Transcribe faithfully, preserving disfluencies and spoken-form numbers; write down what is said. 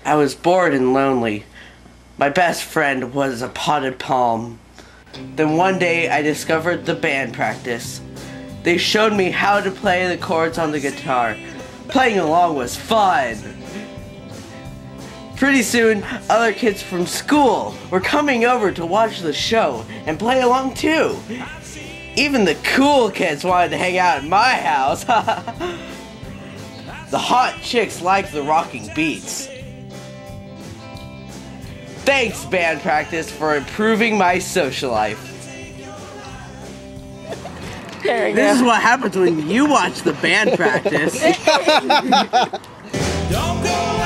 I was bored and lonely. My best friend was a potted palm. Then one day I discovered the band practice. They showed me how to play the chords on the guitar. Playing along was fun. Pretty soon, other kids from school were coming over to watch the show and play along too. Even the cool kids wanted to hang out at my house. The hot chicks liked the rocking beats. Thanks, band practice, for improving my social life. There we go. This is what happens when you watch the band practice. Don't go